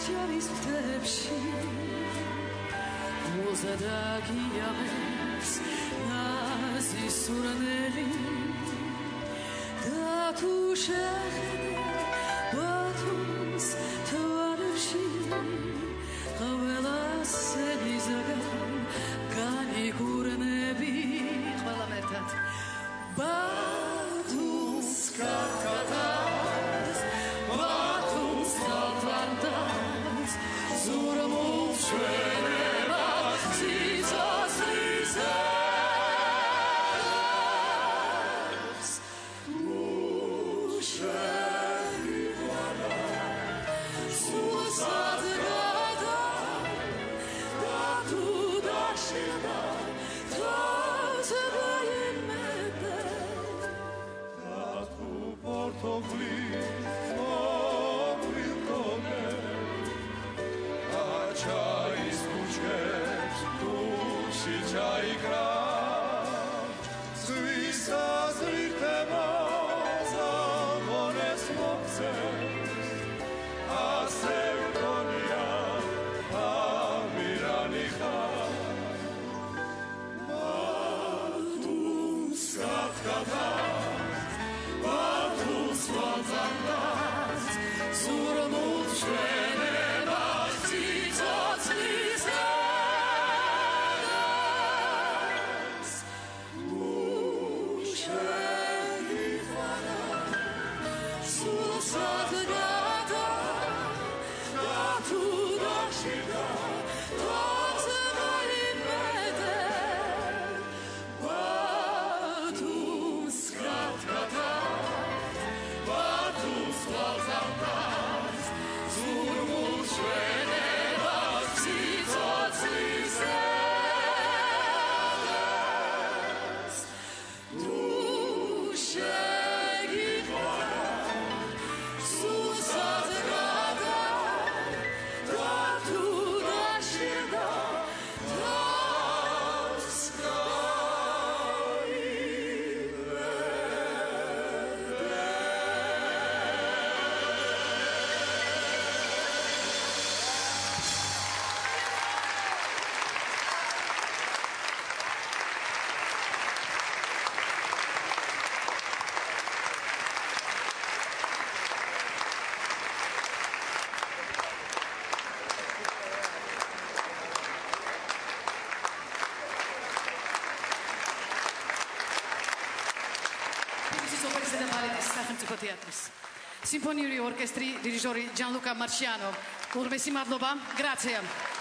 ჯარის მთებში მოზადაგიამებს ნაზი სურნელი და თუ შეხედე ბათუმს თვარებში ყველას ელიზაგან განიკურნები ყველა მერთად ბათუმს კათკადას ბათუმს კათკადას ზურმულ ჩვენება ციცოცხლისას მუშები ყვანა სულსაც გადა და თუ დაშება თავს გაიმედე და თუ პორტოგლის მოგვირთონე აჩაის კუჩქებს თუში ჩაიკრა ზვისა ზრითება ზამონეს მოქცევს ასე ვგონია ამირანი ხარ ბათუმს კათკადას ბათუმს ვაძანდას ზურმულ ჩვენება ციცოცხლისას მუშები ყვანა სულსაც გადა და თუ დაშიდა თავს გაიმედე ბათუმს კათკადას ბათუმს ვაძანდას ზურმულ ჩვენება ციცოცხლისას მუშები ყვანა სულსაც გადა და თუ დაშიდა თავს სახელმწიფო თეატრის სიმფონიური ორკესტრი დირიჟორი ჯანლუკა მარჩიანო. ურმესი მადლობა. გრაცია.